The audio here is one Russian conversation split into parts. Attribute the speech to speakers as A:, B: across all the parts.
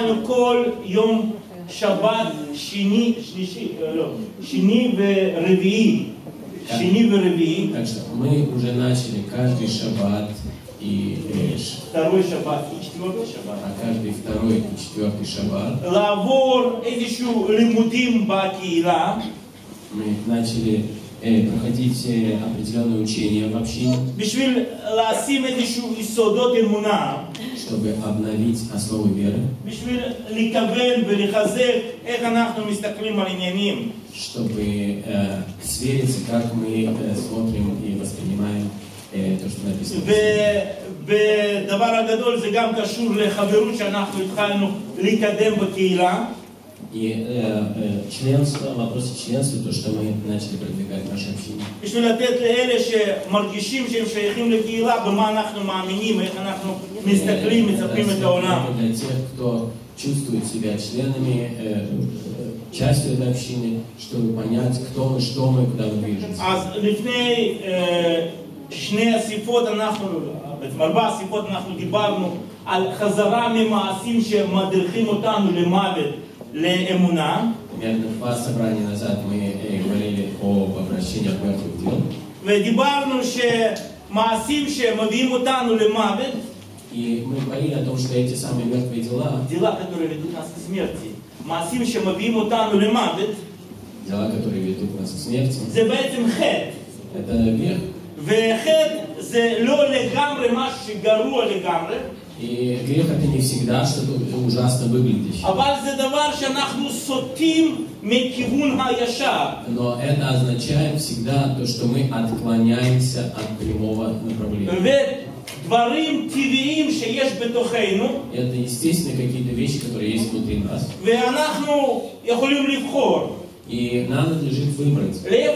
A: התחלנו כל יום שבת, שני ורביעי.
B: Так что мы уже начали каждый шаббат и
A: второй шаббат и четвертый шаббат.
B: А каждый второй и четвертый шаббат
A: לעבור איזשהו לימודים בקהילה.
B: мы начали проходить определенные учения в общине,
A: בשביל לשים איזשהו יסודות אמונה.
B: чтобы обновить основы веры,
A: בשביל לכוון ולחזק איך אנחנו מסתכלים על עניינים.
B: чтобы свериться, как мы смотрим и воспринимаем то, что написано.
A: בדבר הגדול זה גם קשור לחברות שאנחנו התחלנו לקדם בקהילה.
B: И членство, вопросы членства, то, что мы начали продвигать в нашей общине.
A: בשביל לתת לאלה שמרגישים שהם שייכים לקהילה, במה אנחנו מאמינים, איך אנחנו מסתכלים, מצפים את העולם.
B: Для тех, кто чувствует себя членами, частью этой общины, чтобы понять, кто мы, что мы, куда мы движемся.
A: אז לפני שני הסיפות אנחנו, בעצם 4 הסיפות אנחנו דיברנו על חזרה ממעשים שמדריכים אותנו למוות.
B: Примерно 2 собрания назад мы говорили об обращении от мертвых дел.
A: ודיברנו שמעשים שמביאים אותנו למוות.
B: И мы говорили о том, что эти самые мертвые дела,
A: дела, которые ведут нас к смерти, מעשים שמביאים אותנו למוות,
B: дела, которые ведут нас к смерти,
A: זה בעצם חטא.
B: это грех.
A: וחטא זה לא לגמרי משהו שגרוע לגמרי.
B: И грех это не всегда что-то ужасно выглядящее. Но это означает всегда то, что мы отклоняемся от прямого направления. Это естественно какие-то вещи, которые есть внутри нас. И нам надлежит выбрать.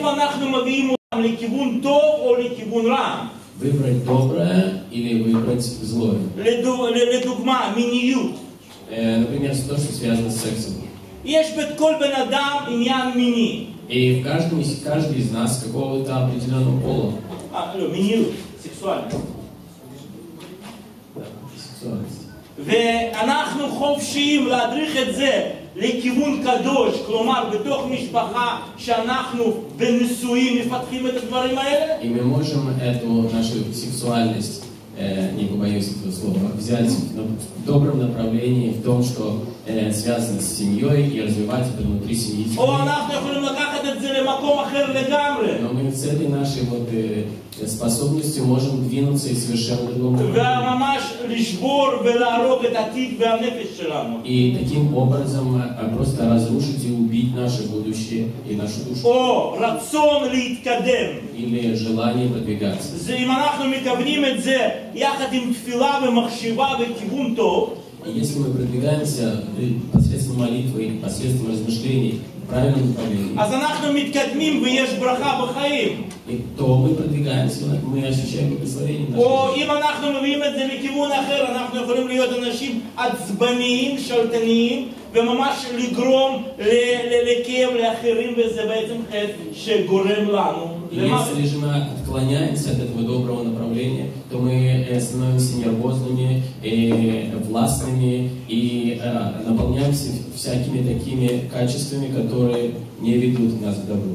B: Выбрать доброе или выбрать злое. Например, то, что связано с сексом. И в каждый из нас какого-то определенного пола.
A: сексуальность.
B: ואנחנו
A: חופשיים להדריך את זה לכיוון קדוש, כלומר בתוך משפחה שאנחנו בנישואים מפתחים את הדברים האלה.
B: И мы можем эту нашу сексуальность, не побоюсь этого слова, взять в добром направлении, в том, что связано с семьей, и развивать это внутри семьи. Но мы с этой нашей способностью можем двинуться и совершенно другому. И таким образом просто разрушить и убить наше будущее и нашу душу. Или желание продвигаться. И если мы продвигаемся посредством молитвы, посредством размышлений в правильном направлении, то мы продвигаемся, мы ощущаем благословение.
A: וממש לגרום לכאב לאחרים, וזה בעצם חטא שגורם לנו.
B: Если же мы отклоняемся от этого доброго направления, то мы становимся нервозными, властными и наполняемся всякими такими качествами, которые не ведут нас к добру.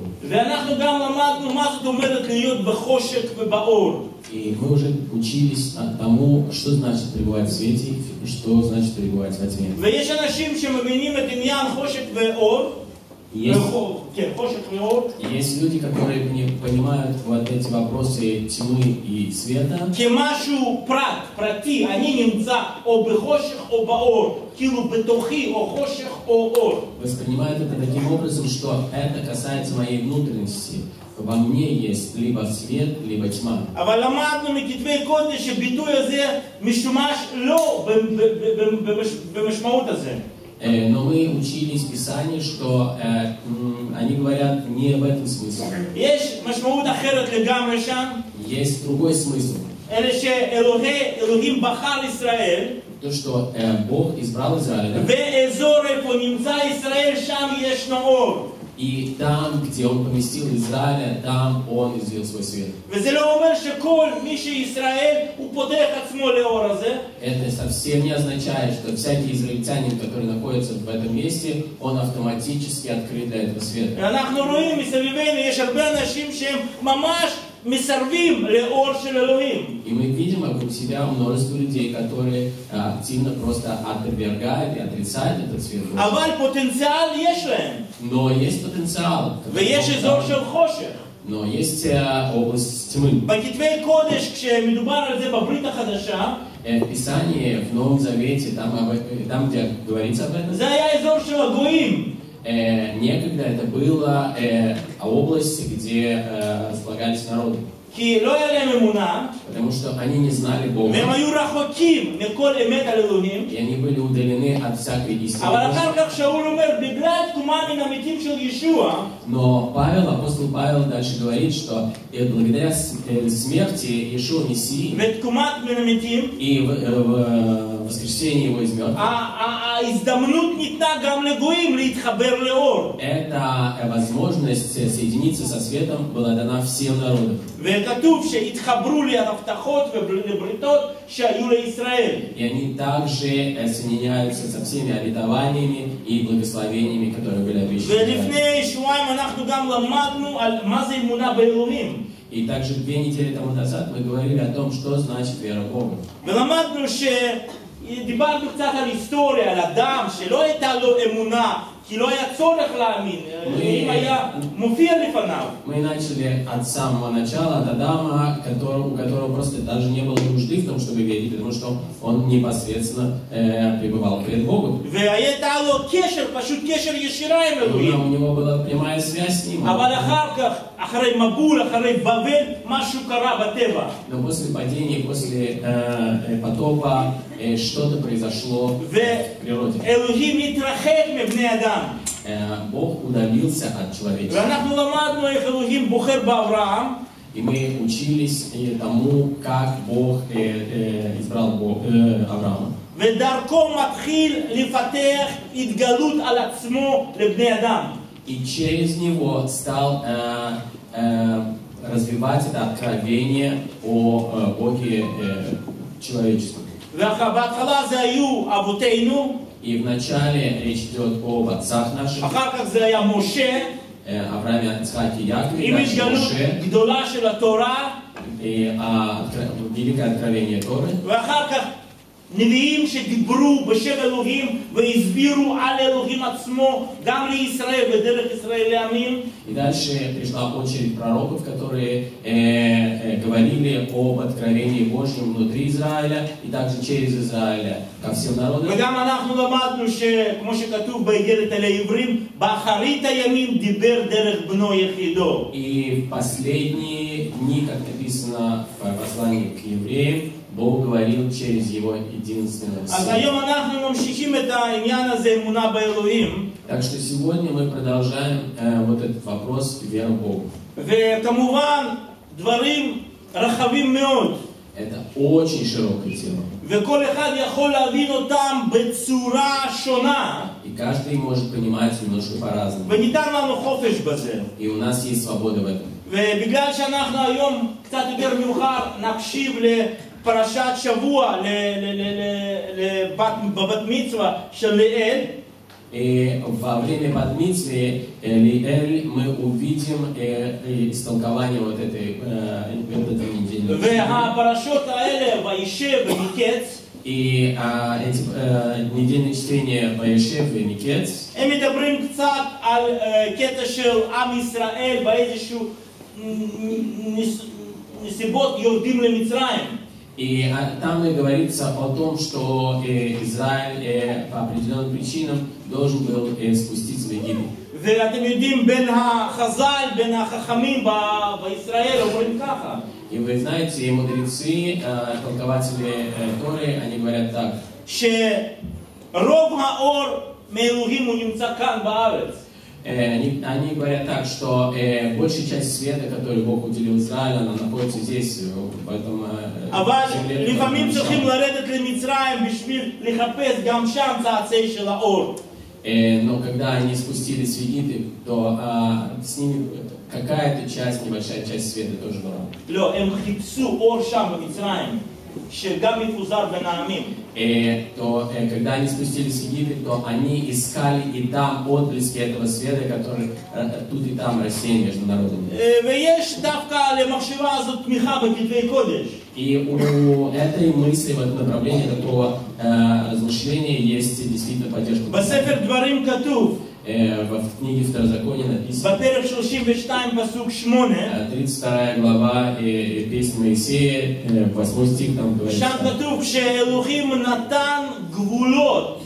B: И мы уже учились тому, что значит пребывать в свете и что значит пребывать во тьме. Есть люди, которые понимают вот эти вопросы тьмы и света. Воспринимают это таким образом, что это касается моей внутренности. Во мне есть либо свет, либо тьма. Но мы учили из Писания, что они говорят не в этом смысле. Есть другой смысл. То, что Бог избрал Израиль. И там, где Он поместил Израиля, там Он излил свой свет.
A: וזה לא אומר שכל מי שישראל הוא פותח עצמו לאור הזה.
B: Это совсем не означает, что всякий израильтянин, который находится в этом месте, он автоматически открыт для этого света.
A: אנחנו רואים מסביבנו, יש הרבה אנשים שהם ממש מסרבים לאור של אלוהים.
B: И мы видим вокруг себя множество людей, которые активно просто отвергают и отрицают этот свет.
A: אבל פוטנציאל יש להם.
B: Но есть потенциал.
A: ויש אזור של חושך.
B: Но есть область тьмы.
A: בכתבי קודש, כשמדובר על זה בברית החדשה,
B: В Писании, в Новом Завете, там где говорится об этом,
A: זה היה אזור של הגויים.
B: некогда это была область, где располагались народы.
A: כי לא היה להם אמונה,
B: Потому что они не знали Бога.
A: והם היו רחוקים מכל אמת על אלוהים.
B: И они были удалены от всякой истины.
A: אבל אחר כך שאול אומר, בגלל תקומה מן המתים של ישוע,
B: Но апостол Павел дальше говорит, что благодаря смерти Иешуа Мессии
A: ותקומת מן המתים,
B: и воскресению его из мертвых,
A: ההזדמנות ניתנה גם לגויים להתחבר לאור.
B: эта возможность соединиться со светом была дана всем народам.
A: וכתוב שהתחברו להבטחות ולבריתות שהיו לישראל.
B: И они также соединяются со всеми обетованиями и благословениями, которые были обещаны.
A: ולפני שבועיים אנחנו גם למדנו על מה זה אמונה באלוהים.
B: И также 2 недели тому назад мы говорили о том, что значит вера в Бога.
A: ולמדנו דיברנו קצת על היסטוריה, על אדם שלא הייתה לו אמונה, כי לא היה צורך להאמין, אם היה מופיע לפניו.
B: Мы начали от самого начала, от Адама, у которого просто даже не было нужды в том, чтобы верить, потому что он непосредственно пребывал перед Богом.
A: והייתה לו קשר, פשוט קשר ישירה עם אלוהים.
B: У него была прямая связь с ним.
A: אבל אחר כך, אחרי מבול, אחרי בבל, משהו קרה בטבע.
B: Но после падения, после потопа, что-то произошло в природе.
A: ואלוהים התרחק מבני אדם.
B: Бог удалился от человечества.
A: ואנחנו למדנו איך אלוהים בוחר באברהם.
B: И мы учились тому, как Бог избрал Авраама.
A: ודרכו מתחיל לפתח התגלות על עצמו לבני אדם.
B: И через него стал развивать это откровение о Боге человечеству.
A: בהתחלה זה היו אבותינו.
B: И вначале речь идет об отцах наших.
A: אחר כך זה היה משה.
B: Аврааме, Ицхаке, Якове,
A: עם התגלות גדולה של התורה.
B: И великое откровение Торы.
A: ואחר כך נביאים שדיברו בשם אלוהים והסבירו על אלוהים עצמו גם לישראל ודרך ישראל לעמים.
B: И дальше пришла очередь пророков, которые говорили об откровении Божьем внутри Израиля и также через Израиля ко всем народам.
A: וגם אנחנו למדנו שכמו שכתוב באיגרת אל העברים, באחרית הימים דיבר דרך בנו יחידו.
B: И в последние дни, как написано в послании к евреям, Бог говорил через Его единственного
A: אז
B: Сына.
A: היום אנחנו ממשיכים את העניין הזה, אמונה באלוהים.
B: Так что сегодня мы продолжаем вот этот вопрос веры в Бога.
A: וכמובן דברים רחבים מאוד.
B: Это очень широкая тема.
A: וכל אחד יכול להבין אותם בצורה שונה.
B: И каждый может понимать немножко по-разному.
A: וניתן לנו חופש בזה.
B: И у нас есть свобода в этом.
A: ובגלל שאנחנו היום קצת יותר מאוחר נקשיב לפרשת שבוע, בבת מצווה של ליאל.
B: И во время Бат-мицвы Лиэль мы увидим истолкование вот этой недели.
A: והפרשות האלה, וישב ומקץ,
B: И эти недельные чтения Ваешев и Микец,
A: הם מדברים קצת על קטע של עם ישראל באיזשהו נסיבות יורדים למצרים.
B: И там и говорится о том, что Израиль по определенным причинам должен был спуститься в Египет.
A: ואתם יודעים, בין החז"ל, בין החכמים בישראל אומרים ככה.
B: И вы знаете, мудрецы, толкователи Торы, они говорят так.
A: שרוב האור מאלוהים הוא נמצא כאן בארץ.
B: Они говорят так, что большая часть света, который Бог уделил Израилю, она находится здесь, в этом
A: אבל לפעמים צריכים לרדת למצרים בשביל לחפש גם שם צעצעי של האור.
B: Но когда они спустились в Египет, то с ними какая-то часть, небольшая часть света тоже была.
A: לא, הם חיפשו אור שם במצרים, שגם מפוזר בין העמים.
B: То когда они спустились в Египет, то они искали и там отблески этого света, который тут и там рассеян между народами.
A: ויש דווקא למחשבה הזאת תמיכה בכתבי קודש.
B: И у этой мысли, в этом направлении, такого размышления есть действительно поддержка.
A: בספר דברים כתוב,
B: В книге Второзакония написано,
A: בפרק 32 פסוק 8,
B: 32 глава песни Моисея, 8 стих, там говорится,
A: שם כתוב שאלוהים נתן גבולות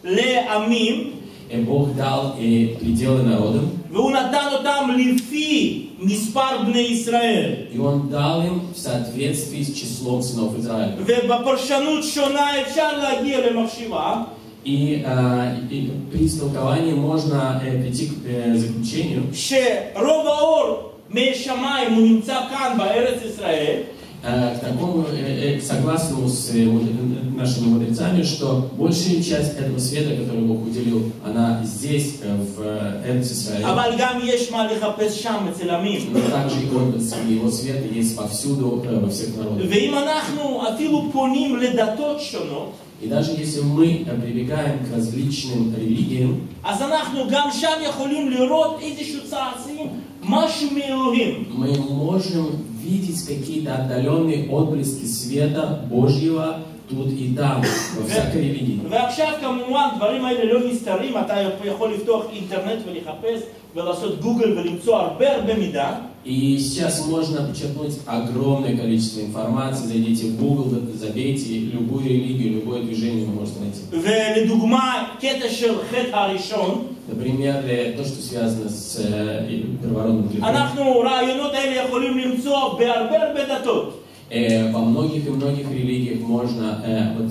A: לעמים,
B: Бог дал пределы народам,
A: והוא נתן אותם לפי מספר בני ישראל.
B: и Он дал им в соответствии с числом сынов Израиля.
A: ובפרשנות שונה אפשר להגיע למחשבה,
B: И при истолковании можно прийти к заключению,
A: שרוב האור מהשמיים הוא נמצא כאן בארץ ישראל,
B: к такому, согласному с нашими мудрецами, что большая часть этого света, который Бог уделил, она здесь, в Эрец-Исраэле.
A: אבל גם יש מה לחפש שם אצל עמים.
B: Но также и отблески его света есть повсюду, во всех народах.
A: ואם אנחנו אפילו פונים לדתות שונות,
B: И даже если мы прибегаем к различным религиям,
A: אז אנחנו גם שם יכולים לראות איזשהו צעצועים, משהו מאלוהים.
B: мы можем видеть какие-то отдаленные отблески света Божьего тут и там, во всякой религии.
A: ועכשיו כמובן דברים האלה לא נסתרים, אתה יכול לפתוח אינטרנט ולחפש ולעשות גוגל ולמצוא הרבה מידע.
B: И сейчас можно подчеркнуть огромное количество информации. Зайдите в Google, забейте любую религию, любое движение вы можете найти.
A: ולדוגמה, קטע של חטא הראשון,
B: Например, то, что связано с первородным грехом.
A: אנחנו רעיונות האלה יכולים למצוא בהרבה דתות.
B: Во многих и многих религиях можно,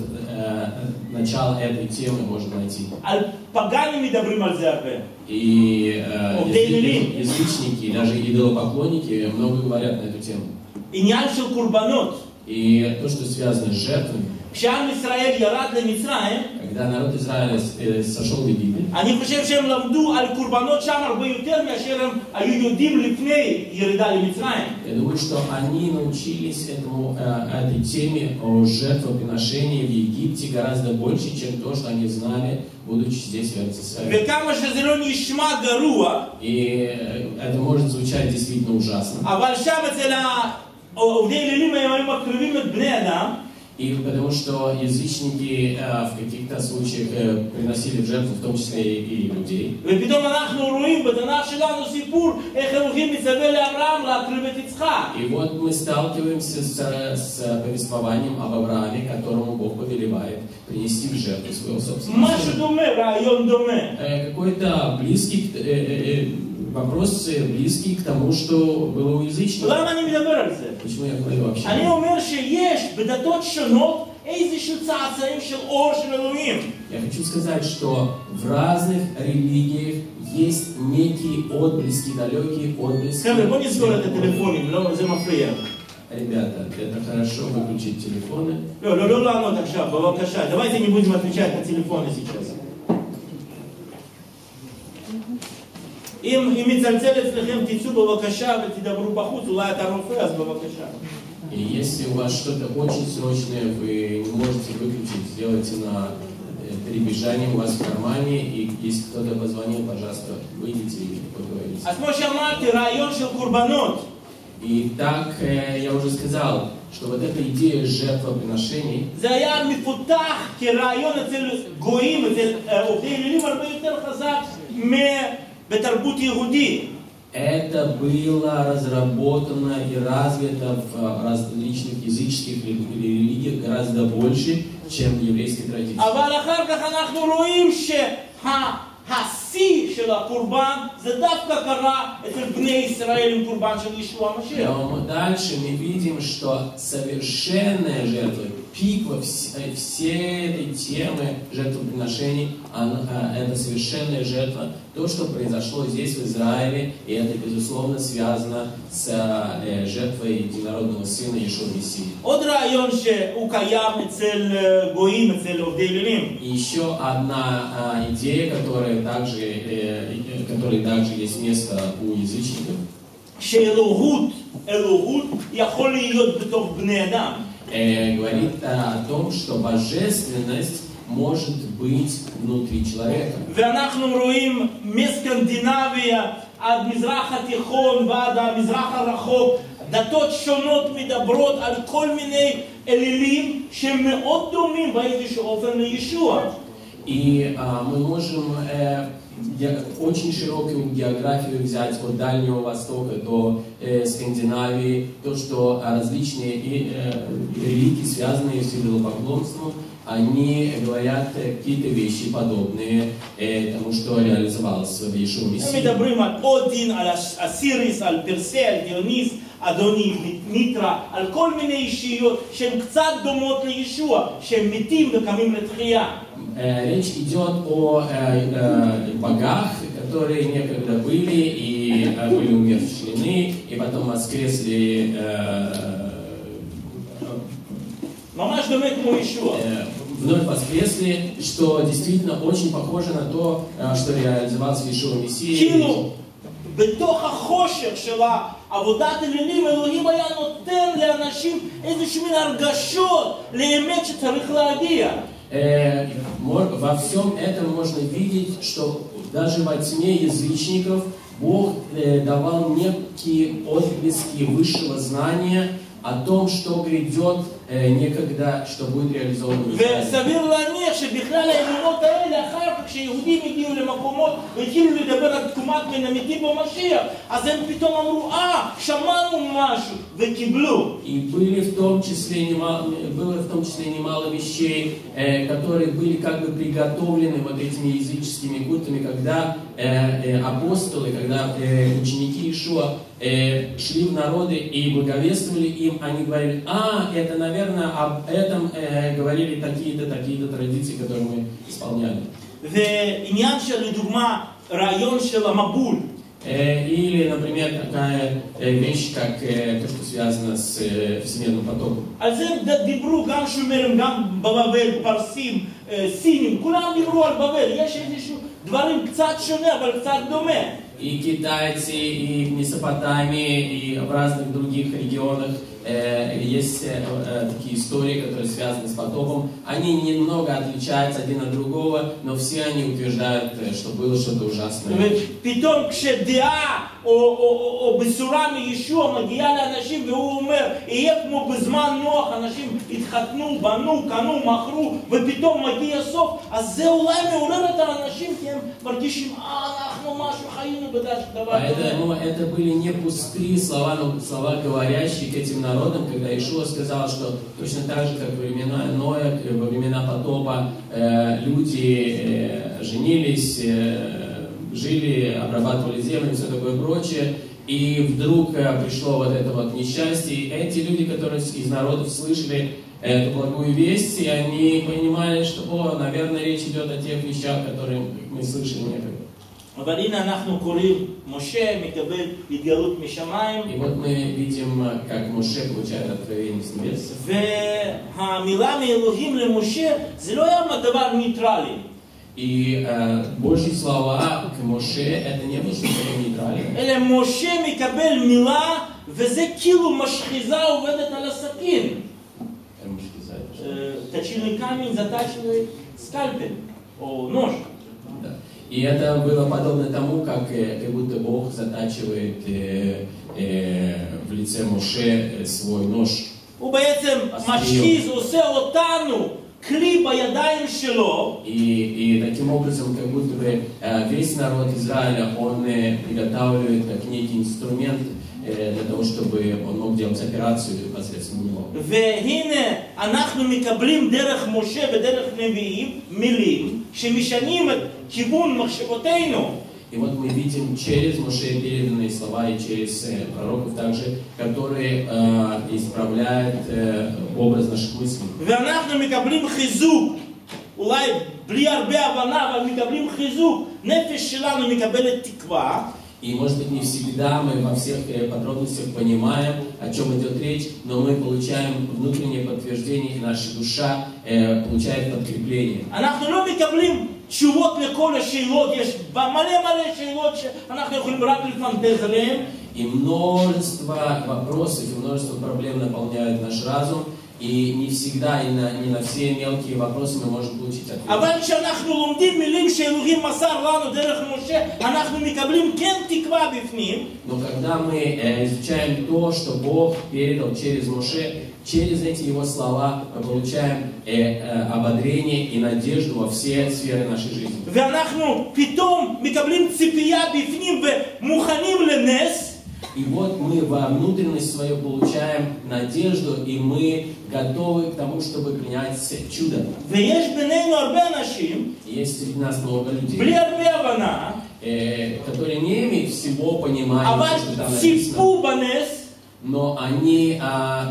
B: начало этой темы можно найти.
A: על פגאנים מדברים על זה הרבה.
B: И
A: Язычники.
B: язычники, даже идолопоклонники много говорят на эту тему.
A: עניין של קורבנות.
B: И то, что связано с жертвами,
A: כשעם ישראל ירד למצרים,
B: когда народ Израиля сошел в Египет,
A: אני חושב שהם למדו על קורבנות שם הרבה יותר מאשר הם היו יודעים לפני ירידה למצרים.
B: я думаю, что они научились этой теме о жертвоприношении в Египте гораздо больше, чем то, что они знали, будучи здесь, в Эрец-Исраэле.
A: וכמה שזה לא נשמע גרוע,
B: И это может звучать действительно ужасно.
A: אבל שם אצל עובדי אלילים הם היו מקריבים את בני אדם,
B: И потому что язычники в каких-то случаях приносили в жертву, в том числе и людей.
A: ופתאום אנחנו רואים בתנ"ך שלנו סיפור איך אלוהים מצווה לאברהם להקריב את יצחק.
B: И вот мы сталкиваемся с повествованием об Аврааме, которому Бог повелевает принести в жертву своего собственного
A: משהו
B: сына.
A: דומה, רעיון דומה.
B: Какой-то близкий, вопрос близкий к тому, что было у язычников.
A: למה אני מדבר על זה?
B: Почему я говорю вообще?
A: אני אומר שיש בדתות שונות איזשהו צעצועים של אור של אלוהים.
B: Я хочу сказать, что в разных религиях есть некие отблески, далекие отблески.
A: חבר'ה, בוא נסגור את הטלפונים, זה מפריע.
B: Ребята, это хорошо выключить телефоны.
A: לא לענות עכשיו, בבקשה. давайте не будем отвечать на телефоны сейчас. אם מצלצל אצלכם, תצאו בבקשה ותדברו בחוץ, אולי אתה רופא, אז בבקשה.
B: И если у вас что-то очень срочное, вы не можете выключить, сделайте на перебежание у вас в кармане, и если кто-то позвонил, пожалуйста, выйдите и поговорите.
A: אז כמו שאמרתי, רעיון של קורבנות.
B: И так я уже сказал, что вот эта идея жертвоприношений,
A: זה היה מפותח כרעיון אצל גויים, אצל עובדי אלילים הרבה יותר חזק בתרבות יהודית.
B: это было разработано и развито в различных языческих религиях гораздо больше, чем в еврейской традиции.
A: אבל אחר כך אנחנו רואים השיא של הקורבן זה דווקא קרה אצל בני ישראל עם קורבן של ישוע המשיח.
B: Но дальше мы видим, что совершенная жертва, пик всей этой темы жертвоприношений, это совершенная жертва, то, что произошло здесь в Израиле, и это, безусловно, связано с жертвой единородного Сына Иешуа Мессии.
A: עוד רעיון שהוא קיים אצל גויים, אצל עובדי אלילים.
B: И еще одна идея, которой также есть место у язычников.
A: שאלוהות יכול להיות בתוך בני אדם.
B: Говорит о том, что בожественность может быть внутри человека.
A: ואנחנו רואים מסקנדינביה עד מזרח התיכון ועד המזרח הרחוק, דתות שונות מדברות על כל מיני אלילים שמאוד דומים באיזשהו אופן לישוע.
B: И мы можем очень широкую географию взять от Дальнего Востока до Скандинавии, то, что различные религии, связанные с идолопоклонством, они говорят какие-то вещи подобные тому, что реализовалось в Иешуа Мессии.
A: הם מדברים על אודין, על אסיריס, על פרסה, על דיוניס, אדוני, מיטרה, על כל מיני אישיות שהן קצת דומות לישוע, שהם מתים וקמים לתחייה.
B: Речь идет о богах, которые некогда были и были умерщвлены, и потом воскресли вновь воскресли, что действительно очень похоже на то, что реализовалось в Иешуа Мессии.
A: בתוך החושך של עבודת אלילים, אלוהים היה נותן לאנשים איזושהי מין הרגשות לאמת שצריך להגיע.
B: Во всем этом можно видеть, что даже во тьме язычников Бог давал некие отблески высшего знания о том, что грядет некогда, что будет реализовано.
A: וסביר להניח שבכלל האמונות האלה, אחר כך שיהודים הגיעו למקומות והתחילו לדבר על תקומת בין המתים במשיח, אז הם פתאום אמרו, שמענו משהו, וקיבלו.
B: И было в том числе немало вещей, которые были как бы приготовлены вот этими языческими культами, когда апостолы, когда ученики Иешуа шли в народы и благовествовали им, они говорили, это, наверное, об этом говорили такие-то традиции, которые мы исполняли.
A: ועניין שלדוגמה, רעיון של המבול.
B: Или, например, такая вещь, как то, что связано с всемирным потоком.
A: על זה דיברו גם שומרים, גם בבבל, פרסים, סינים, כולם דיברו על בבל. יש איזשהו דברים קצת שונה, אבל קצת דומה.
B: И китайцы, и в Месопотамии, и в разных других регионах есть такие истории, которые связаны с потопом. Они немного отличаются один от другого, но все они утверждают, что было что-то ужасное.
A: פתאום כשדעה או בשורה מישוע מגיעה לאנשים והוא אומר, יהיה כמו בזמן נוח, אנשים התחתנו, בנו, קנו, מכרו, ופתאום מגיע סוף, אז זה אולי מעורר את האנשים, כי הם מרגישים, אנחנו משהו חיינו בדש דבר.
B: Поэтому это были не пустые слова, но слова, говорящие к этим народам, когда Иешуа сказал, что точно так же, как во времена Ноя, во времена потопа, люди женились, жили, обрабатывали землю и все такое прочее, и вдруг пришло вот это вот несчастье, и эти люди, которые из народов слышали эту благую весть, и они понимали, что, наверное, речь идет о тех вещах, которые мы слышали некогда.
A: אבל הנה אנחנו קוראים, משה מקבל התגלות משמיים.
B: И вот мы видим, как Моше получает откровение с небес.
A: והמילה מאלוהים למשה זה לא היה דבר ניטרלי.
B: И Божьи слова к Моше это не было что-то нейтральное.
A: אלא משה מקבל מילה וזה כאילו משחיזה עובדת על הסכין. точильный камень затачивает скальпель, нож.
B: И это было подобно тому, как будто Бог затачивает в лице Моше свой нож.
A: הוא בעצם משחיז, עושה אותנו כלי בידיים שלו.
B: И таким образом, как будто бы весь народ Израиля, он приготавливает как некий инструмент для того, чтобы он мог делать операцию посредством него.
A: והנה אנחנו מקבלים דרך משה ודרך נביאים מילים. שמשנים את כיוון מחשבותינו.
B: И вот мы видим через Моше переданные слова и через пророков также, которые исправляют образ наших мыслей.
A: ואנחנו מקבלים חיזוק, אולי בלי הרבה הבנה, אבל מקבלים חיזוק. נפש שלנו מקבלת תקווה.
B: И, может быть, не всегда мы во всех подробностях понимаем, о чем идет речь, но мы получаем внутреннее подтверждение, и наша душа получает подкрепление.
A: אנחנו לא מקבלים תשובות לכל השאלות, יש מלא שאלות שאנחנו יכולים רק לפנטז עליהן.
B: И множество вопросов, и множество проблем наполняют наш разум, и не всегда, и не на все мелкие вопросы мы можем получить ответ.
A: אבל כשאנחנו לומדים מילים שאלוהים מסר לנו דרך משה, אנחנו מקבלים כן תקווה בפנים.
B: Но когда мы изучаем то, что Бог передал через Моше, через эти его слова мы получаем ободрение и надежду во все сферы нашей жизни.
A: ואנחנו פתאום מקבלים ציפייה בפנים ומוכנים לנס.
B: И вот мы во внутренность свою получаем надежду, и мы готовы к тому, чтобы принять чудо.
A: ויש בינינו הרבה אנשים,
B: Есть среди нас много людей,
A: בלי הרבה הבנה,
B: которые не имеют всего понимания,
A: אבל
B: что там
A: ציפו
B: написано,
A: בנס,
B: но они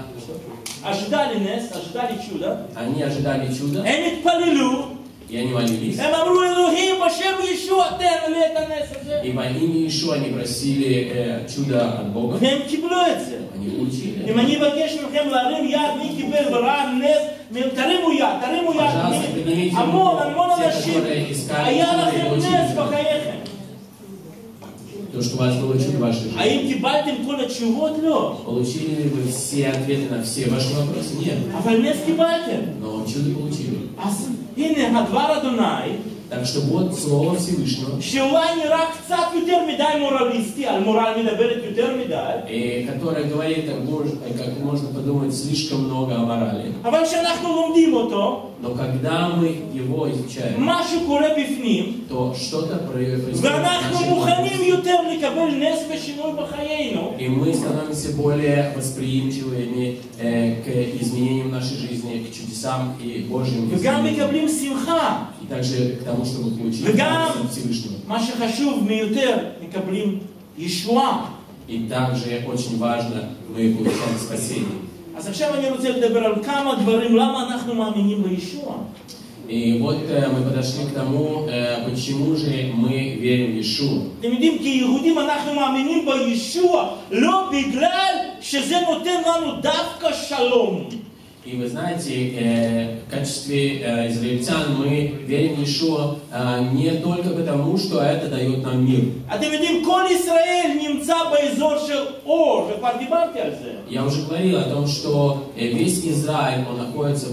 A: ожидали
B: ожидали чуда,
A: הם התפללו,
B: и они молились.
A: הם אמרו אלוהים בשם ישוע תן לי את הנס הזה.
B: И во имя Иешуа они просили чудо от Бога.
A: והם קיבלו את זה.
B: Они получили.
A: אם אני אבקש מכם להרים יד, מי קיבל וראה נס, תרימו יד.
B: Пожалуйста, поднимите
A: המון
B: руку, те,
A: אנשים,
B: которые искали
A: היה
B: чудо и
A: לכם
B: получили
A: נס
B: чудо.
A: בחייכם.
B: То, что у вас было чудо в вашей жизни.
A: האם קיבלתם כל התשובות? לא.
B: Получили ли вы все ответы на все ваши вопросы? Нет.
A: אבל נס קיבלתם.
B: Но чудо получили.
A: אז הנה הדבר אדוני,
B: Так что вот Слово Всевышнего,
A: שאולי נראה קצת יותר מדי מורליסטי, על מורל מדברת יותר מדי,
B: которое говорит, как можно подумать, слишком много о морали.
A: אבל כשאנחנו לומדים אותו,
B: Но когда мы его изучаем,
A: משהו קורה בפנים,
B: то что-то происходит в
A: ואנחנו
B: нашей
A: מוכנים
B: жизни.
A: יותר לקבל נס ושינוי בחיינו,
B: И мы становимся более восприимчивыми к изменениям нашей жизни, к чудесам и Божьим
A: וגם
B: изменениям.
A: מקבלים שמחה.
B: И также к тому, чтобы получить
A: וגם,
B: от Всевышнего.
A: מה שחשוב מיותר, מקבלים ישועה.
B: И также очень важно, мы получаем спасение.
A: אז עכשיו אני רוצה לדבר על כמה דברים, למה אנחנו מאמינים בישוע.
B: И вот мы подошли к тому, почему же мы верим в Иешуа.
A: אתם יודעים, כיהודים אנחנו מאמינים בישוע, לא בגלל שזה נותן לנו דווקא שלום.
B: И вы знаете, в качестве израильтян мы верим в Иешуа не только потому, что это дает нам мир.
A: אתם יודעים, כל ישראל נמצא באזור של אור, וכבר דיברתי על זה.
B: Я уже говорил о том, что весь Израиль, он находится в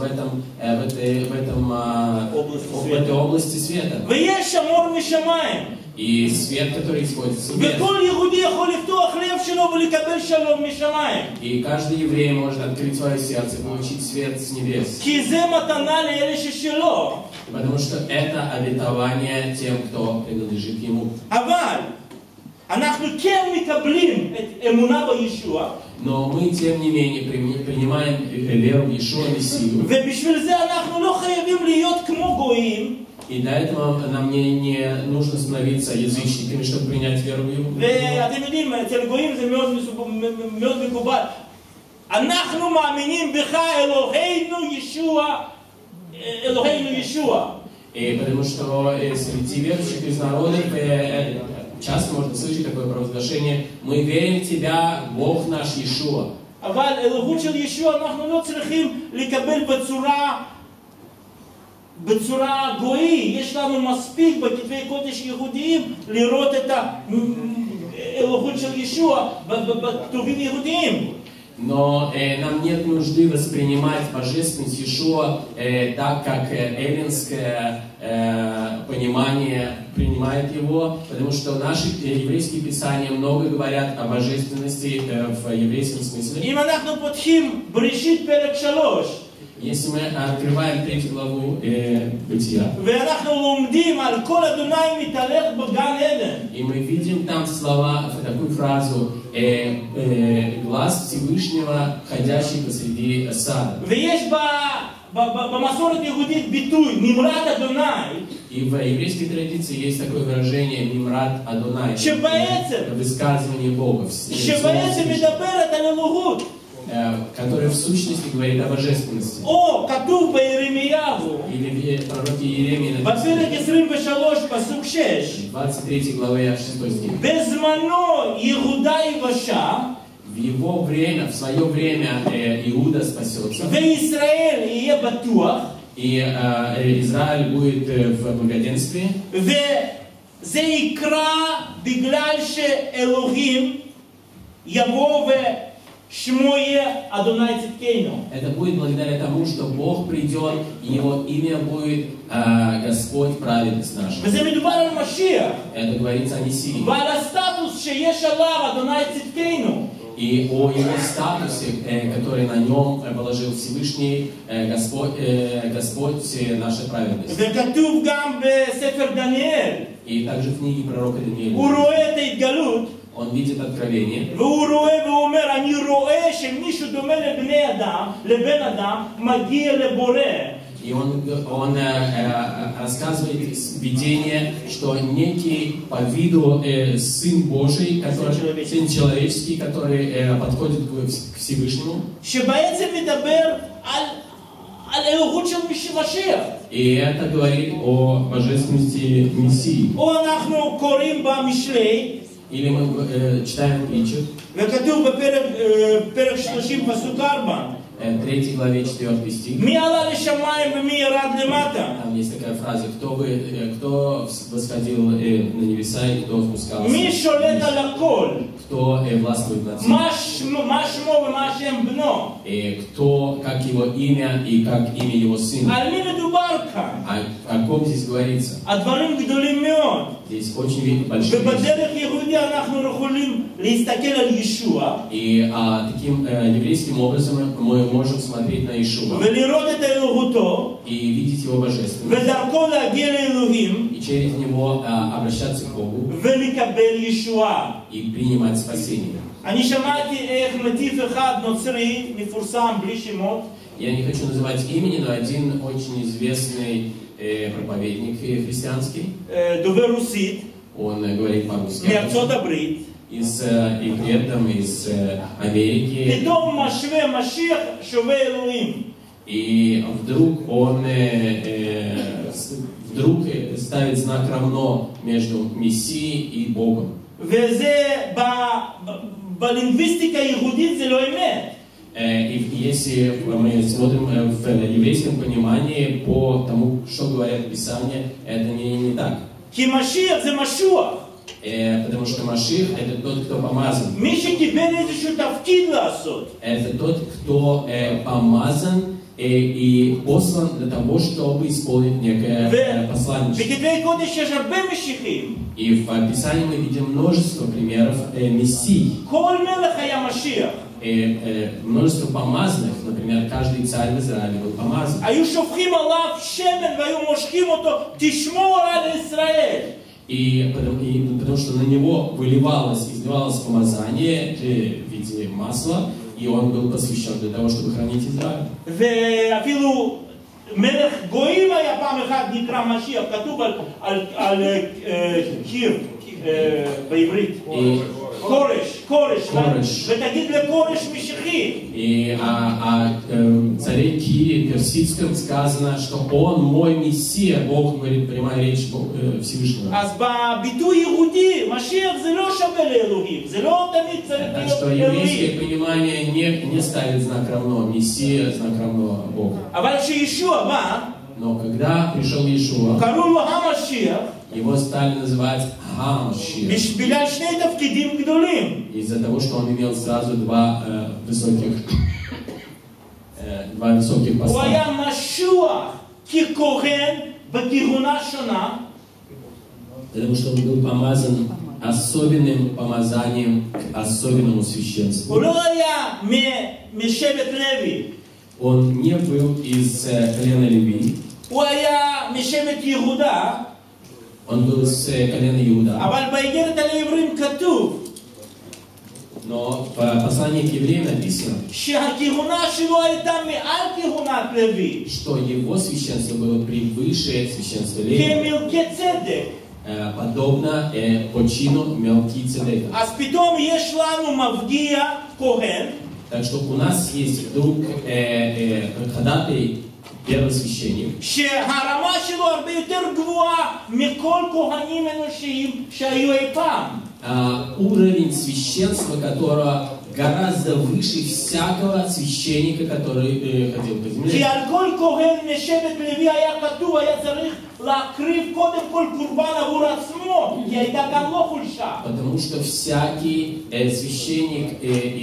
B: этой области света.
A: ויש שם אור משמיים.
B: И свет, который исходит с небес.
A: וכל יהודי יכול לפתוח לב שלו ולקבל שלום משמיים.
B: И каждый еврей может открыть свое сердце и получить свет с небес.
A: כי זה מתנה לאלה ששלו.
B: Потому что это обетование тем, кто принадлежит ему.
A: אבל אנחנו כן מקבלים את אמונה בישוע.
B: Но мы, тем не менее, принимаем веру в Иешуа Мессию.
A: ובשביל זה אנחנו לא חייבים להיות כמו גויים.
B: И для этого нам не нужно становиться язычниками, чтобы принять веру в Его.
A: ואתם יודעים, אצל גויים זה מאוד מקובל. אנחנו מאמינים בך, אלוהינו ישוע.
B: И потому что среди верующих из народов часто можно слышать такое провозглашение: мы верим в Тебя, Бог наш Иешуа.
A: אבל אלוהות של ישוע אנחנו לא צריכים לקבל בצורה גוי. יש לנו מספיק בכתבי קודש יהודיים לראות את האלוהות של ישוע בכתובים יהודיים.
B: Но нам нет нужды воспринимать божественность Иешуа так, как эллинское понимание принимает его, потому что наши еврейские писания много говорят о божественности в еврейском смысле.
A: אם אנחנו пותחים בראשית פרק 3,
B: Если мы открываем 3 главу Бытия,
A: ואנחנו לומדים על כל אדוני מתהלך בגן עדן.
B: и мы видим там слова, такую фразу: глаз Всевышнего, ходящий посреди сада.
A: ויש במסורת יהודית ביטוי, נמרת אדוני.
B: И И в еврейской традиции есть такое выражение «Мимрат Адонай», высказывание Бога, которое в сущности говорит о божественности. Или в пророке Иеремии, 23 главе 6 стих. В его время, в свое время Иуда спасется. И Израиль будет в благоденствии. Это будет благодаря тому, что Бог придет, и Его имя будет Господь, праведность наша. Это говорится о Мессии. И о его статусе, который на нем положил Всевышний Господь, наша праведность. И также в книге пророка Даниила он видит откровение. И он рассказывает видение, что некий по виду Сын Божий, Сын человеческий, который подходит к Всевышнему. И это говорит о божественности Мессии. Или мы читаем в притчах. 3 главе 4 стих. Там есть такая фраза: кто восходил на небеса и кто спускался вниз? Кто властвует над всем? И кто, как его имя и как имя его сына? О ком здесь говорится? Здесь очень большие вещи. И таким еврейским образом мы можем смотреть на Иешуа и видеть его божественность, и через него обращаться к Богу и принимать спасение. Я не хочу называть имени, но один очень известный проповедник христианский, он говорит по-русски, и при этом из Америки. И вдруг он ставит знак равно между Мессией и Богом. И если мы смотрим в еврейском понимании по тому, что говорят Писания, это не так. Потому что Машиах — это тот, кто помазан. Это тот, кто помазан и послан для того, чтобы исполнить некое послание. И в Писании мы видим множество примеров мессий. Множество помазанных, например, каждый царь в Израиле был помазан. И потому что на него изливалось помазание в виде масла, и он был посвящен для того, чтобы хранить Израиль. И о царе Кире персидском сказано, что он мой Мессия. Бог говорит, прямая речь Всевышнего. Так что еврейское понимание не ставит знак равно Мессия, знак равно Богу. Но когда пришел Иешуа, его стали называть Ха-Машиах. Из-за того, что он имел сразу два высоких поста. Потому что он был помазан особенным помазанием к особенному священству. Он не был из колена Леви. Он был из колена Иуда. Но в послании к евреям написано,
A: שהכהונה שלו הייתה מעל כהונת לוי.
B: что его священство было превыше священства Левия,
A: כמלכי
B: подобно по чину Мелкицедека.
A: אז פתאום יש לנו מבגיע כהן.
B: Так что у нас есть вдруг ходатай первосвященник,
A: שהרמה שלו הרבה יותר גבוהה מכל כהנים אנושיים שהיו אי פעם.
B: уровень священства которого гораздо выше всякого священника, который ходил по
A: כי
B: земле.
A: על כל כהן משבט לוי היה כתוב, היה צריך להקריב קודם כל קורבן עבור עצמו, כי הייתה גם לו חולשה.
B: Потому что всякий священник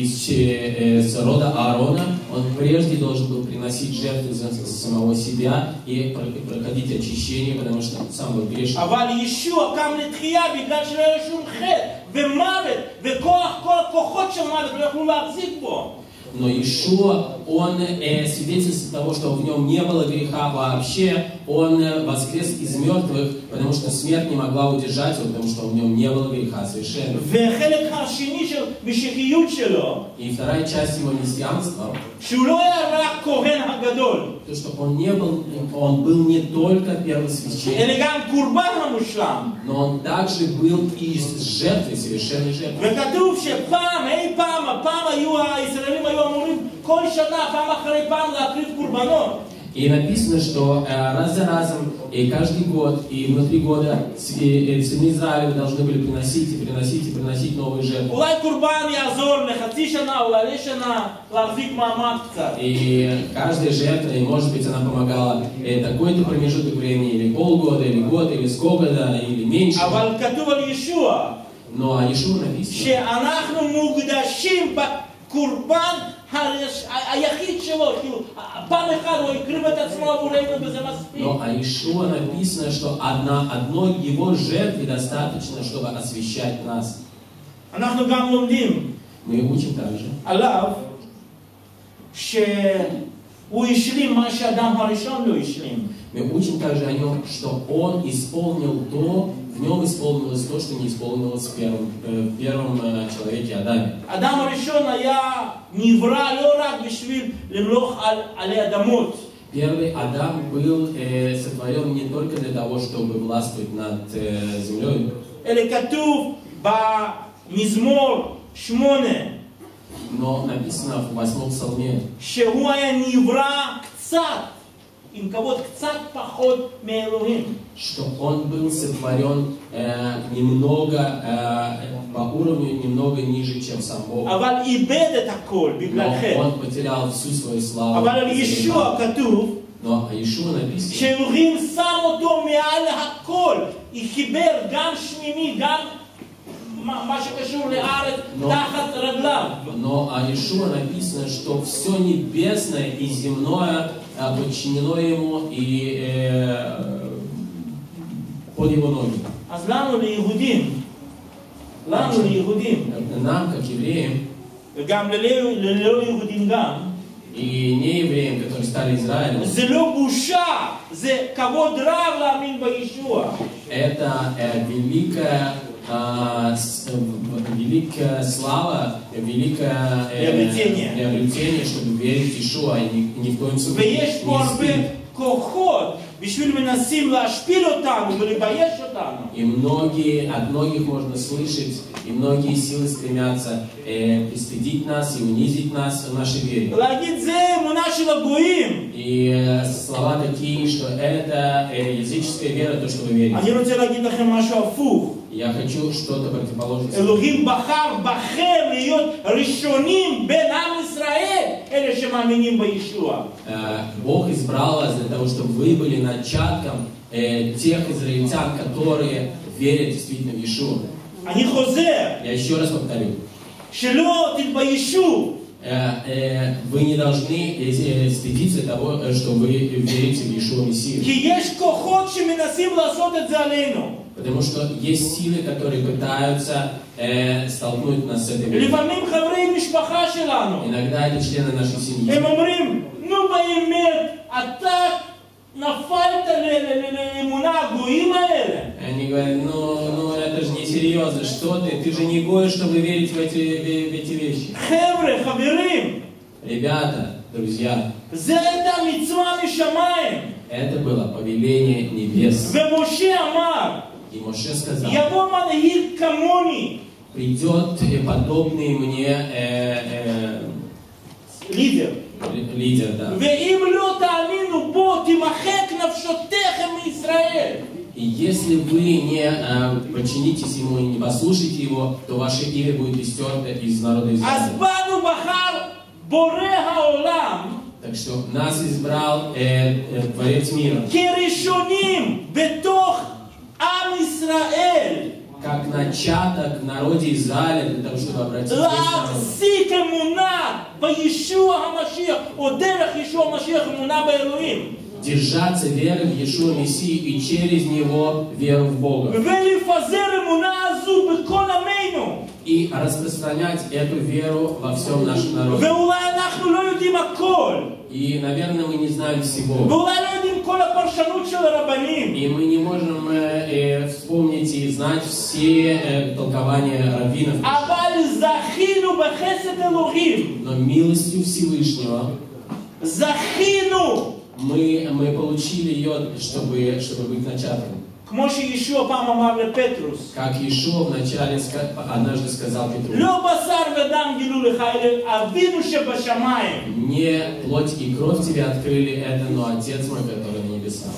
B: из рода Аарона, он прежде должен был приносить жертвы за самого себя и проходить очищение, потому что он сам был грешник.
A: אבל ישוע קם לתחייה בגלל שלא היה שום חטא ומוות וכוח, כל הכוחות של מוות לא יכלו להחזיק בו.
B: Но Иешуа, он свидетельствует того, что в нем не было греха вообще, он воскрес из мертвых, потому что смерть не могла удержать его, потому что в нем не было греха совершенно.
A: והחלק השני של משיחיות שלו,
B: И вторая часть его мессианства,
A: שהוא לא היה רק כהן הגדול,
B: то, что он был не только первосвященник,
A: אלא גם קורבן המושלם.
B: но он также был и жертвой, совершенной жертвой.
A: וכתוב שפעם, אי פעם, הישראלים היו אמורים כל שנה, פעם אחרי פעם להקריב קורבנות.
B: И написано, что раз за разом, и каждый год, и внутри года сыны Израиля должны были приносить новые жертвы.
A: אולי קורבן יעזור לחצי שנה, אולי לשנה, להחזיק מעמד קצת.
B: И каждая жертва, и может быть она помогала такой-то промежуток времени, или полгода, или год, или сколько-то, или меньше.
A: אבל כתוב על ישוע,
B: Но о Иешуа написано,
A: שאנחנו מוקדשים בקורבן היחיד שלו, כאילו, פעם אחת הוא הקריב את עצמו עבורנו וזה מספיק.
B: но о Иешуа написано, что одной его жертвы достаточно, чтобы освящать нас.
A: אנחנו גם לומדים
B: Мы учим также,
A: עליו שהוא השלים מה שאדם הראשון לא השלים.
B: мы учим также о нем, что он исполнил то, в нем исполнилось то, что не исполнилось в первом человеке Адаме.
A: אדם הראשון היה נברא לא רק בשביל למלוך עלי אדמות.
B: Первый Адам был сотворен не только для того, чтобы властвовать над землей,
A: אלא כתוב במזמור 8
B: но написано в 8 псалме,
A: שהוא היה נברא קצת, עם כבוד קצת פחות מאלוהים.
B: что он был сотворен немного по уровню, немного ниже, чем сам Бог.
A: אבל איבד את הכל בגלל
B: Но
A: חטא.
B: он потерял всю свою славу.
A: אבל על ישוע כתוב
B: Но о Иешуа написано,
A: שאלוהים שם אותו מעל הכל, חיבר גם שמימי, גם מה שקשור לארץ תחת רגליו.
B: но о Иешуа написано, что все небесное и земное подчинено ему и под его ноги.
A: אז לנו ליהודים,
B: Нам, как евреям,
A: וגם ללא יהודים גם,
B: и не евреям, которые стали Израилем,
A: זה לא בושה, זה כבוד רב להאמין בישוע.
B: это великая слава, великое приобретение, чтобы верить в Иешуа, и ни в коем случае
A: ויש פה
B: не
A: הרבה
B: спит.
A: כוחות בשביל מנסים להשפיל אותנו ולבייש אותנו.
B: И от многих можно слышать, и многие силы стремятся пристыдить нас и унизить нас в нашей вере.
A: להגיד זה אמונה של הגויים.
B: И слова такие, что это языческая вера, то, что вы верите.
A: אני רוצה להגיד לכם משהו הפוך.
B: Я хочу что-то противоположное.
A: אלוהים בחר בכם להיות ראשונים בין עם ישראל, אלה שמאמינים בישוע.
B: Бог избрал вас для того, чтобы вы были начатком тех израильтян, которые верят действительно в Иешуа.
A: אני חוזר,
B: Я еще раз повторю.
A: שלא תתביישו.
B: Вы не должны стыдиться того, что вы верите в Иешуа Мессию.
A: כי יש כוחות שמנסים לעשות את זה עלינו.
B: Потому что есть силы, которые пытаются столкнуть нас с этой верой.
A: לפעמים חברי משפחה שלנו,
B: Иногда это члены нашей семьи.
A: הם אומרים, נו באמת, אתה נפלת לאמונה הגויים האלה?
B: Они говорят, ну это же не серьезно, что ты же не гой, чтобы верить в эти вещи.
A: חבר'ה, חברים,
B: Ребята, друзья,
A: זה הייתה מצווה משמיים.
B: это было повеление небес.
A: ומשה אמר,
B: И Моше сказал,
A: יבוא מנהיג כמוני,
B: придет подобный мне
A: לידר.
B: лидер, да.
A: ואם לא תאמינו בו, תמחק נפשותיכם מישראל.
B: И если вы не подчинитесь ему и не послушаете его, то ваше имя будет истерто из народа
A: אז
B: Израиля.
A: באנו בחר בורא העולם
B: Так что нас избрал Творец мира,
A: כראשונים בתוך עם ישראל
B: как начаток в народе Израиля, для того, чтобы обратить весь народ.
A: להחזיק אמונה בישוע המשיח, או דרך ישוע המשיח אמונה באלוהים.
B: Держаться веры в Иешуа Мессию и через него веру в Бога.
A: ולפזר אמונה הזו בכל עמנו.
B: И распространять эту веру во всем нашем народе.
A: ואולי אנחנו לא יודעים הכל.
B: И, наверное, мы не знаем всего.
A: ואולי לא יודעים כל הפרשנות של הרבנים.
B: И мы не можем вспомнить и знать все толкования раввинов.
A: אבל זכינו בחסד אלוהים.
B: Но милостью Всевышнего
A: זכינו.
B: мы получили ее, чтобы быть начатком.
A: כמו שישוע פעם אמר לפטרוס.
B: Как Иешуа вначале однажды сказал Петру.
A: לא בשר ודם גילו לך, אלא אבינו שבשמיים.
B: Не плоть и кровь тебе открыли это, но Отец мой, который на небесах.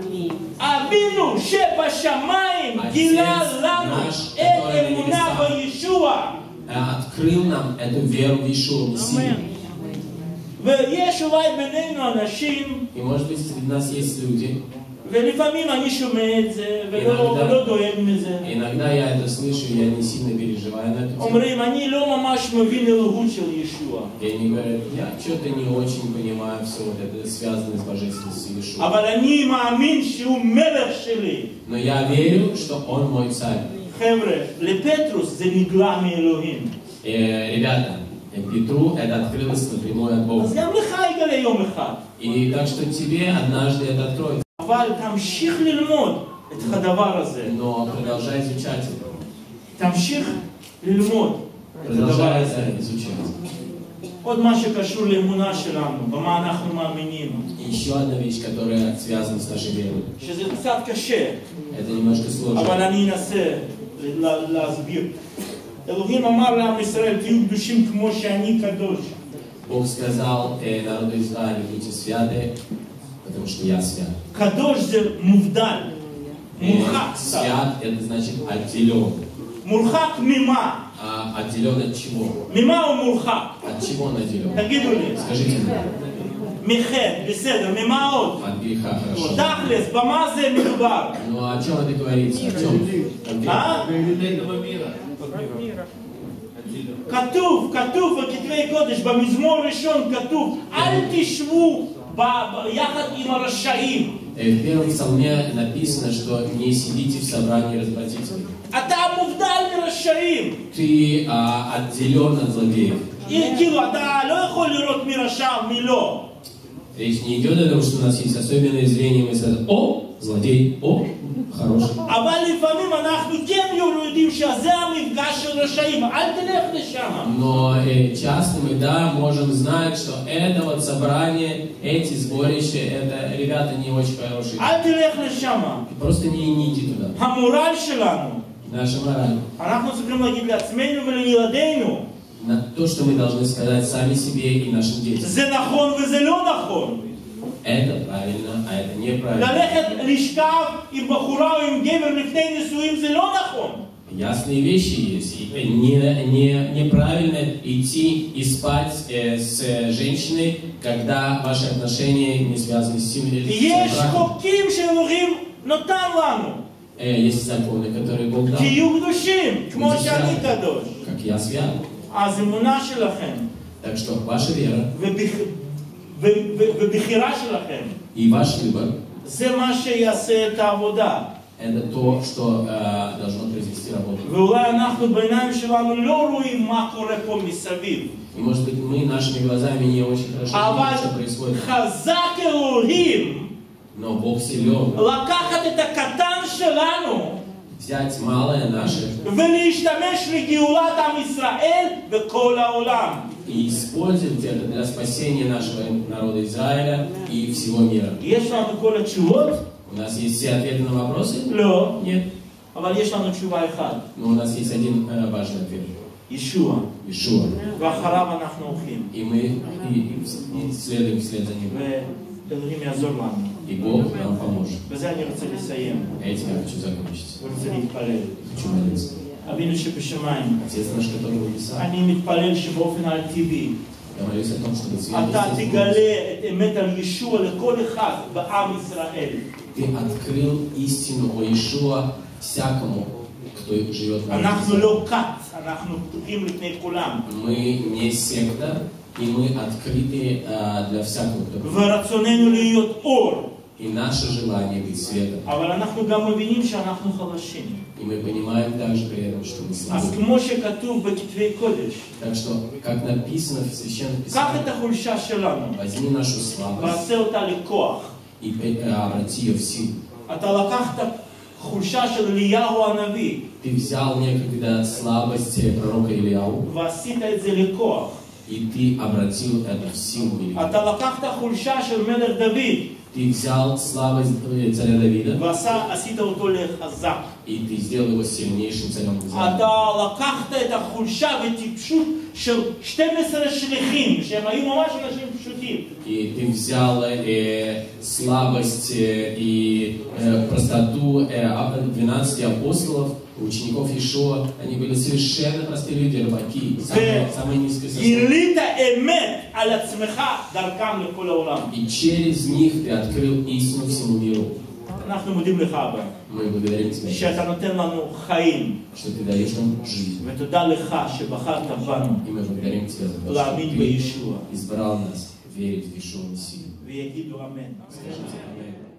A: אבינו שבשמיים גילה לנו את אמונה בישוע.
B: Открыл нам эту веру в Иешуа Мессию.
A: ויש אולי בינינו אנשים,
B: И может быть среди нас есть люди.
A: ולפעמים אני שומע את זה ולא דואג מזה.
B: Иногда я это слышу, я не сильно переживаю на эту тему.
A: אומרים, אני לא ממש מבין אלוהות של ישוע.
B: И они говорят, я что-то не очень понимаю все вот это, связанное с божественностью Иешуа.
A: אבל אני מאמין שהוא מלך שלי.
B: Но я верю, что он мой царь.
A: חבר'ה, לפטרוס זה נגלה מאלוהים.
B: Ребята, Петру это открылось напрямую от
A: אז
B: Бога.
A: גם לך יגלה יום אחד.
B: И так что тебе однажды это откроется.
A: אבל תמשיך ללמוד את הדבר הזה.
B: Но продолжай изучать это.
A: תמשיך ללמוד את הדבר
B: Продолжай
A: הזה.
B: это изучать.
A: עוד מה שקשור לאמונה שלנו, במה אנחנו מאמינים.
B: И еще одна вещь, которая связана с нашей верой.
A: שזה קצת קשה,
B: Это немножко сложно.
A: אבל אני אנסה להסביר. אלוהים אמר לעם ישראל, תהיו קדושים כמו שאני קדוש.
B: Бог сказал народу Израиля, будьте святы, потому что я свят.
A: קדוש זה מובדל, מורחק.
B: Свят это значит отделен.
A: מורחק ממה?
B: А отделен от чего?
A: ממה הוא מורחק?
B: От чего он отделен?
A: תגידו לי.
B: Скажите мне.
A: מחטא, בסדר, ממה עוד?
B: От греха, хорошо.
A: תכלס, במה זה מדובר?
B: Ну о чем это говорится? О чем?
A: כתוב בכתבי קודש, במזמור ראשון כתוב, אל תשבו יחד עם הרשעים.
B: В первом псалме написано, что не сидите в собрании разбратителей.
A: אתה מובדל מרשעים.
B: Ты отделен от злодеев.
A: כאילו, אתה לא יכול לראות מי רשע ומי לא.
B: Речь не идет о том, что у нас есть особенное зрение, мы сразу, о, злодей, о, хороший.
A: אבל לפעמים אנחנו כן יודעים שזה המפגש של רשעים, אל תלך לשם.
B: Но часто мы, да, можем знать, что это вот собрание, эти сборища, это ребята не очень хорошие.
A: אל תלך לשם.
B: Просто не иди туда.
A: המורל שלנו.
B: Наша мораль.
A: אנחנו צריכים להגיד לעצמנו ולילדינו.
B: То, что мы должны сказать сами себе и нашим детям.
A: זה נכון וזה לא נכון.
B: Это правильно, а это неправильно.
A: ללכת לשכב עם בחורה או עם גבר לפני נישואים זה לא נכון.
B: Ясные вещи есть. Неправильно идти и спать с женщиной, когда ваши отношения не связаны с семьей.
A: יש חוקים שאלוהים נתן לנו.
B: Есть законы, которые Бог дал.
A: תהיו קדושים, כמו שאני קדוש.
B: Как я свят.
A: אז אמונה שלכם.
B: Так что ваша вера
A: ובחירה שלכם.
B: И ваш выбор.
A: זה מה שיעשה את העבודה.
B: Это то, что должно произвести работу.
A: ואולי אנחנו בעיניים שלנו לא רואים מה קורה פה מסביב.
B: И может быть мы нашими глазами не очень хорошо видим, что происходит.
A: חזק אלוהים
B: Но Бог силен
A: לקחת את הקטן שלנו
B: взять малое наше
A: ולהשתמש לגאולת עם ישראל וכל העולם.
B: и использовать это для спасения нашего народа Израиля и всего мира.
A: יש לנו כל התשובות?
B: У нас есть все ответы на вопросы?
A: לא.
B: Нет.
A: אבל יש לנו תשובה אחת.
B: Но у нас есть один важный ответ.
A: ישוע.
B: Иешуа.
A: ואחריו אנחנו הולכים.
B: И мы и следуем вслед за ним.
A: ואלוהים יעזור לנו.
B: И Бог нам поможет.
A: בזה אני רוצה לסיים.
B: Этим я хочу закончить.
A: ורוצה להתפלל.
B: Хочу молиться.
A: אבינו שבשמיים.
B: Отец наш, который в небесах,
A: אני מתפלל שבאופן על-טבעי
B: я молюсь о том, чтобы
A: אתה תגלה את אמת על ישוע לכל אחד בעם ישראל.
B: Ты открыл истину о Иешуа всякому, кто живет в
A: אנחנו
B: мире.
A: לא כת, אנחנו פתוחים לפני כולם.
B: Мы не секта, и мы открыты для всякого, кто
A: ורצוננו להיות אור.
B: И наше желание быть светом.
A: אבל אנחנו גם מבינים שאנחנו חלשים.
B: И мы понимаем также при этом, что мы
A: אז
B: слабы.
A: כמו שכתוב בכתבי קודש,
B: Так что, как написано в Священном
A: קח את
B: Писании,
A: החולשה שלנו,
B: возьми нашу слабость
A: ועשה אותה לכוח.
B: и обрати ее в силу.
A: אתה לקחת חולשה של אליהו הנביא,
B: Ты взял некогда слабость пророка Ильяу,
A: ועשית את זה לכוח.
B: и ты обратил это в силу великую.
A: אתה לקחת חולשה של מלך דוד,
B: Ты взял слабость царя Давида,
A: ועשית אותו לחזק.
B: и ты сделал его сильнейшим царем в Израиле.
A: אתה לקחת את החולשה וטיפשות של 12 שליחים, שהם היו ממש אנשים פשוטים.
B: И ты взял слабость и простоту 12 апостолов, учеников Иешуа. Они были совершенно простые люди, рыбаки, самые низкие сословия.
A: גילית אמת על עצמך דרכם לכל העולם.
B: И через них ты открыл истину всему миру.
A: אנחנו מודים לך, אבא,
B: Мы благодарим тебя,
A: שאתה נותן לנו חיים,
B: что ты даешь нам жизнь.
A: ותודה לך שבחרת בנו
B: И мы благодарим тебя за то, что
A: להאמין
B: ты
A: בישוע.
B: избрал нас верить в Иешуа Мессию.
A: ויגידו אמן.
B: Скажите аминь.